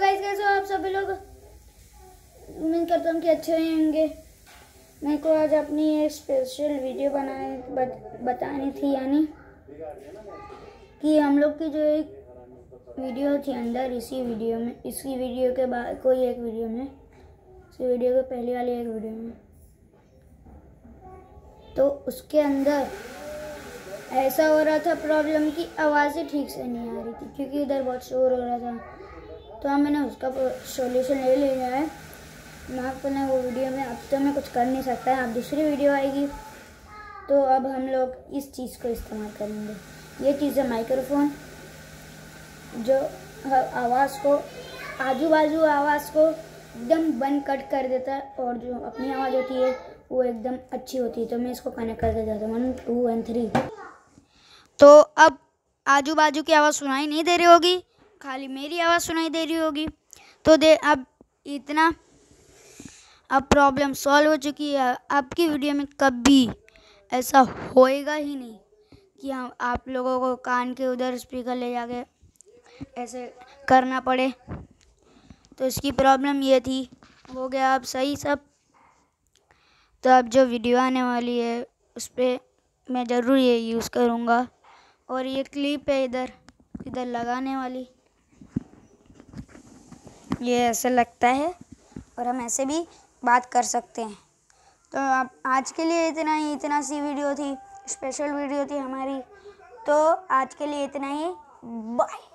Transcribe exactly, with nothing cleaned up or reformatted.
Guys कैसे हो आप सभी लोग। उम्मीद करता हूँ कि अच्छे ही होंगे। मेरे को आज अपनी एक स्पेशल वीडियो बनाने बत, बतानी थी, यानी कि हम लोग की जो एक वीडियो थी अंदर, इसी वीडियो में इसी वीडियो के बाद कोई एक वीडियो में इसी वीडियो के पहले वाली एक वीडियो में तो उसके अंदर ऐसा हो रहा था प्रॉब्लम की आवाज़ें ठीक से नहीं आ रही थी, क्योंकि उधर बहुत शोर हो रहा था। तो हम मैंने उसका सॉल्यूशन ले लिया है। मैं आपको ना वो वीडियो में अब तो मैं कुछ कर नहीं सकता है, अब दूसरी वीडियो आएगी तो अब हम लोग इस चीज़ को इस्तेमाल करेंगे। ये चीज़ है माइक्रोफोन, जो आवाज़ को आजू बाजू आवाज़ को एकदम बंद कट कर देता है, और जो अपनी आवाज़ होती है वो एकदम अच्छी होती है। तो मैं इसको कनेक्ट करके जाता हूँ, वन टू एंड थ्री। तो अब आजू बाजू की आवाज़ सुनाई नहीं दे रही होगी, खाली मेरी आवाज़ सुनाई दे रही होगी। तो दे अब इतना अब प्रॉब्लम सॉल्व हो चुकी है। आपकी वीडियो में कभी ऐसा होएगा ही नहीं कि हम आप लोगों को कान के उधर स्पीकर ले जाके ऐसे करना पड़े। तो इसकी प्रॉब्लम ये थी, हो गया अब सही सब। तो अब जो वीडियो आने वाली है उस पर मैं ज़रूर ये यूज़ करूँगा। और ये क्लिप है इधर इधर लगाने वाली, ये ऐसे लगता है और हम ऐसे भी बात कर सकते हैं। तो अब आज के लिए इतना ही, इतना सी वीडियो थी, स्पेशल वीडियो थी हमारी। तो आज के लिए इतना ही, बाय।